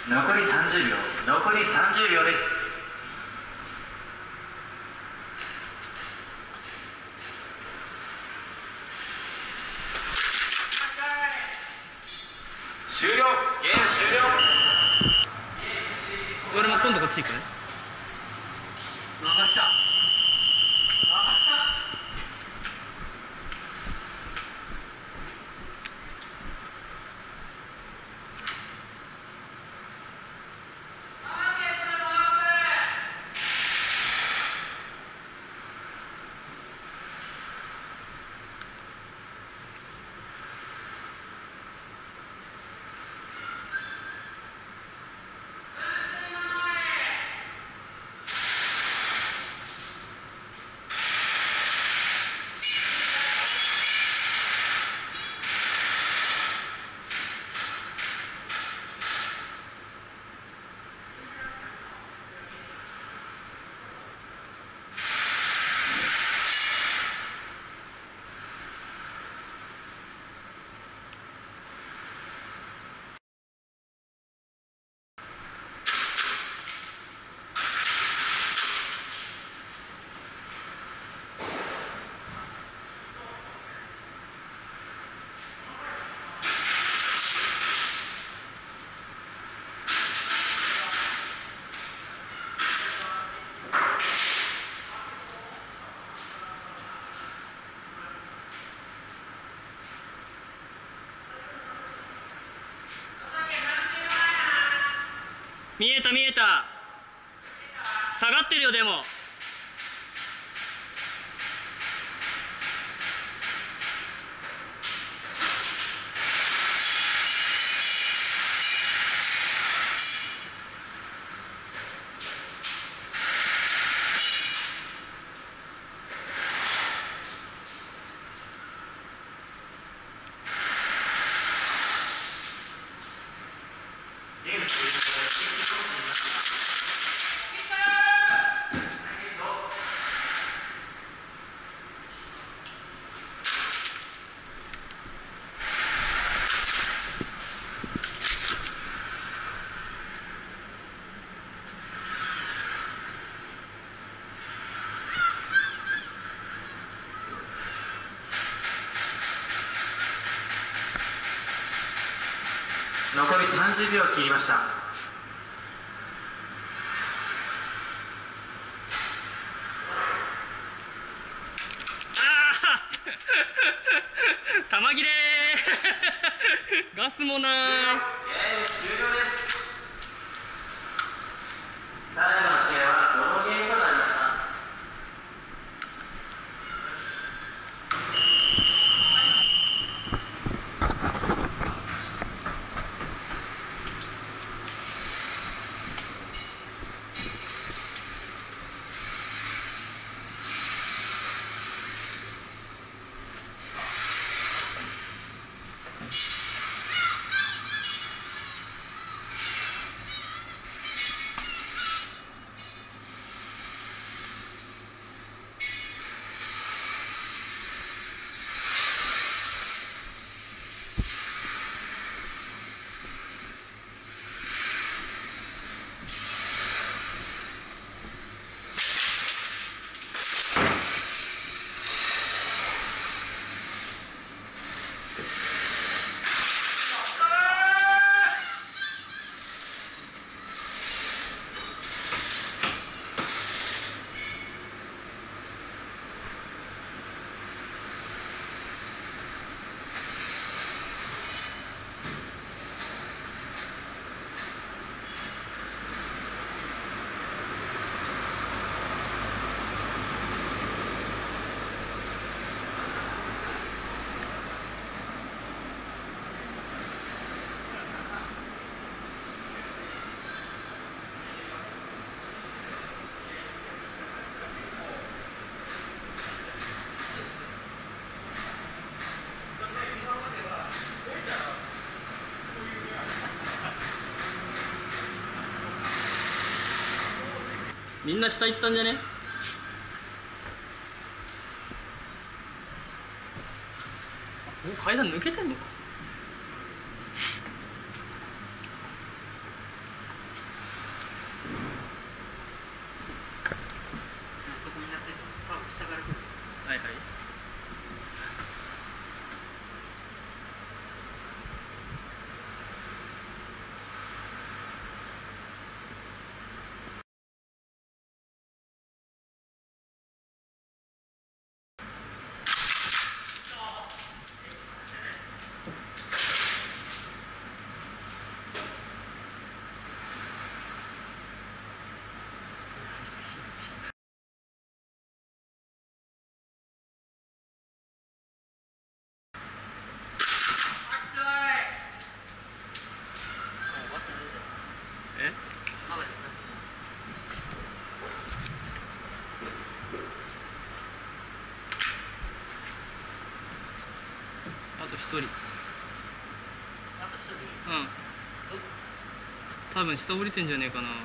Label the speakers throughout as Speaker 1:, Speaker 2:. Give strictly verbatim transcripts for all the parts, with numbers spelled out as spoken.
Speaker 1: 残りさんじゅうびょう、残りさんじゅうびょうです。終了、ゲーム終了。
Speaker 2: 俺も今度こっち行く。
Speaker 1: 任した。
Speaker 2: 見えた見えた。下がってるよでも。
Speaker 1: 残りさんじゅうびょう切りました。
Speaker 2: 玉切れガスもなー。
Speaker 1: ゲーム終了です。ただいまの試合はドローゲームとなりました。
Speaker 2: みんな下行ったんじゃね？お、階段抜けてんのか。 と一人。
Speaker 3: あと一人。
Speaker 2: うん。多分下降りてんじゃねえかな。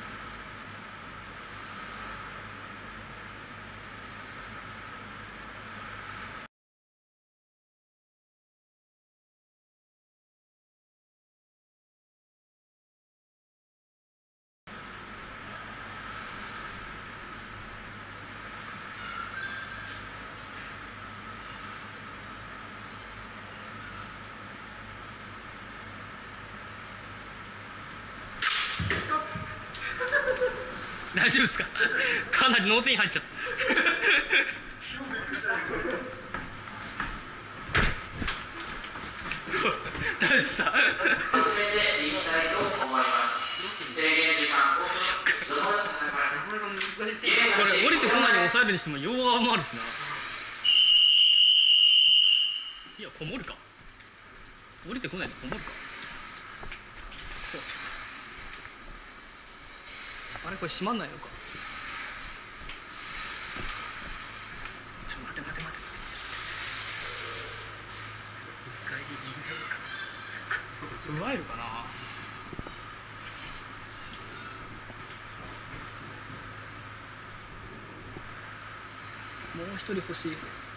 Speaker 2: 大丈夫ですか？かなり脳天に入っちゃった。大丈夫ですか？
Speaker 1: 始めていきたいと思います。制限時間ごふん、スマホの戦い。
Speaker 2: これ降りてこないように抑えるにしても両側もあるしな。いや、こもるか。降りてこないでこもるか。あれこれ閉まんないのか。ちょ待て待て待て。奪えるかな。もう一人欲しい。